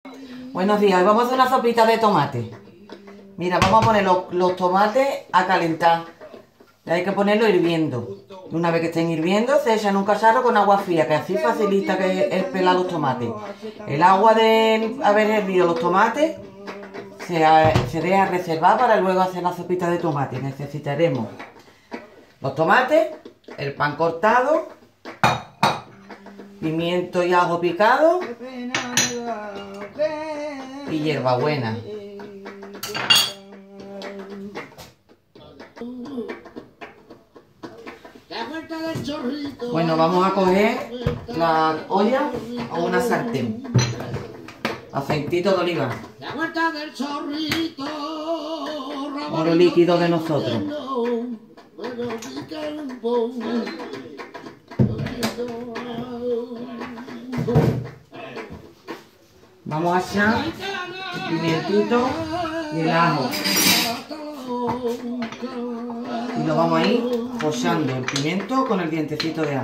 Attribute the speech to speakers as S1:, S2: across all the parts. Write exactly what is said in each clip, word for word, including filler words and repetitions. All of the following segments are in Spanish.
S1: Buenos días, hoy vamos a hacer una sopita de tomate. Mira, vamos a poner los, los tomates a calentar. Y hay que ponerlo hirviendo. Y una vez que estén hirviendo, se echan en un cacharro con agua fría, que así facilita que el pelar los tomates. El agua de haber hervido los tomates se, se deja reservar para luego hacer la sopita de tomate. Necesitaremos los tomates, el pan cortado, pimiento y ajo picado y hierbabuena. Bueno, vamos a coger la olla o una sartén. Aceitito de oliva. Oro líquido de nosotros. Vamos a echar el pimientito y el ajo. Y lo vamos a ir pochando el pimiento con el dientecito de ajo.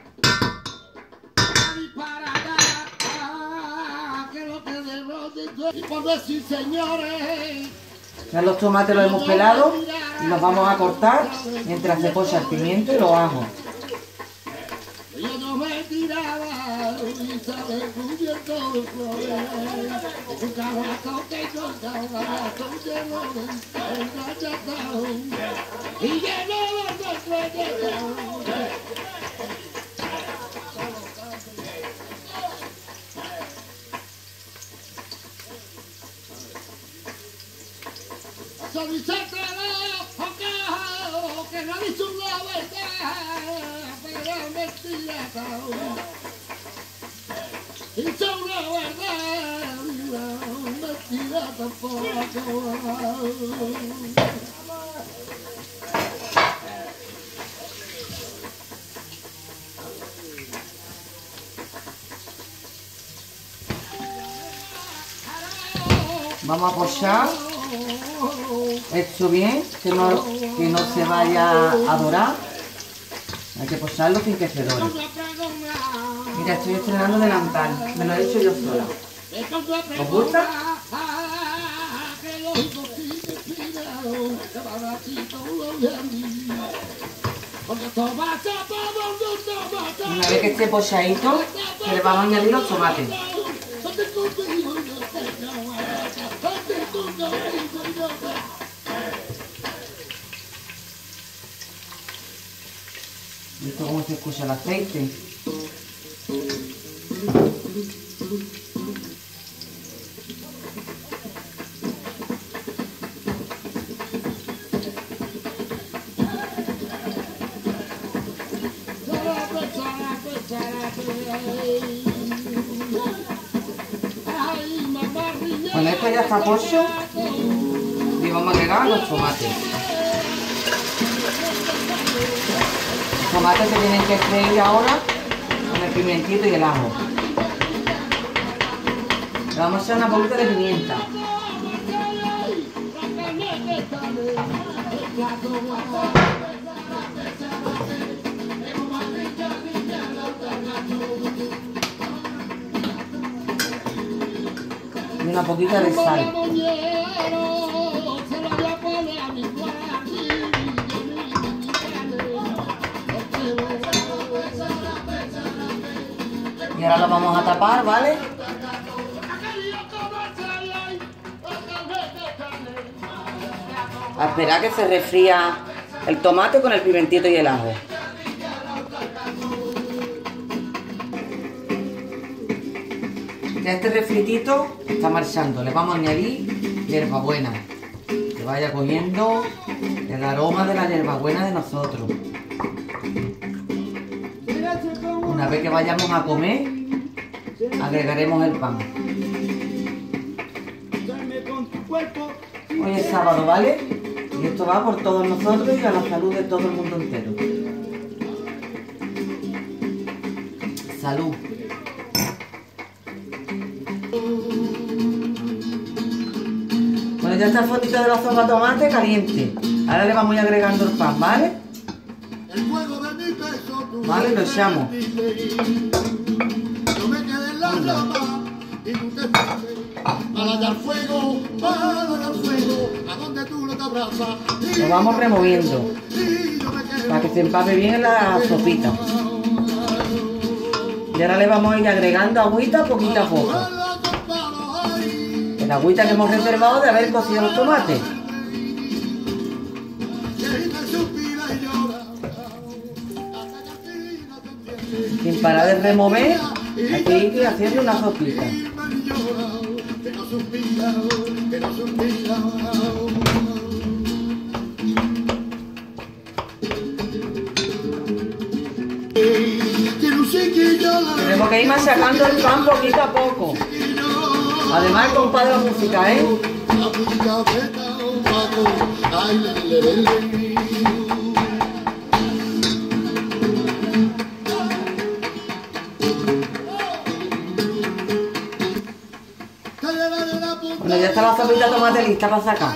S1: Ya los tomates los hemos pelado y los vamos a cortar mientras se pocha el pimiento y los ajos.
S2: Que no dice una verdad, pero mentira, dice una verdad, mentira tampoco.
S1: Vamos a pochar esto bien, que no, que no se vaya a dorar. Hay que pocharlo sin que se dore. Mira, estoy estrenando delantal, me lo he hecho yo sola. ¿Os gusta? Una vez que esté pochadito, le vamos a añadir los tomates. ¿Visto cómo se escucha el aceite? Bueno, esto ya está pocho y vamos a agregar los tomates. Los tomates se tienen que freír ahora con el pimentito y el ajo. Le vamos a echar una bolita de pimienta. Y una poquita de sal. Y ahora lo vamos a tapar, ¿vale? A esperar que se refría el tomate con el pimentito y el ajo. Ya este refritito está marchando. Le vamos a añadir hierbabuena. Que vaya cogiendo el aroma de la hierbabuena de nosotros. Una vez que vayamos a comer, agregaremos el pan. Hoy es sábado, ¿vale? Y esto va por todos nosotros y a la salud de todo el mundo entero. Salud. Bueno, ya está el fondito de la sopa de tomate caliente. Ahora le vamos a ir agregando el pan, ¿vale? Vale, lo echamos. Anda.
S3: vaya al fuego, vaya al fuego, a donde tú no te abrazas.
S1: Lo vamos removiendo para que se empape bien en la sopita. Y ahora le vamos a ir agregando agüita poquito a poco. El agüita que hemos reservado de haber cocido los tomates. Sin parar de remover, hay que ir haciendo una sopita. Tenemos que ir machacando el pan poquito a poco. Además, el compás de la música, ¿eh? Bueno, ya está la sopita de tomate lista para sacar.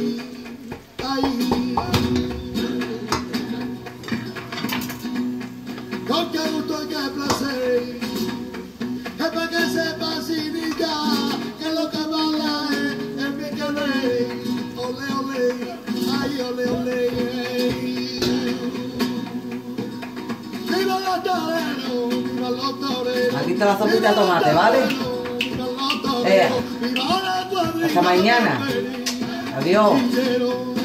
S3: Con qué gusto y qué placer, es para que sepa sinita que lo que baila es el bien que rey. Ole, ole, ay, ole, ole. Viva los toreros, viva los toreros.
S1: Aquí está la sopita de tomate, ¿vale? Eh, hasta mañana. Adiós.